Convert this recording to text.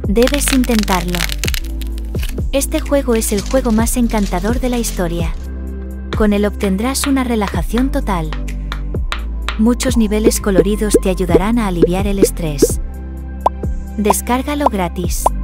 Debes intentarlo. Este juego es el juego más encantador de la historia. Con él obtendrás una relajación total. Muchos niveles coloridos te ayudarán a aliviar el estrés. Descárgalo gratis.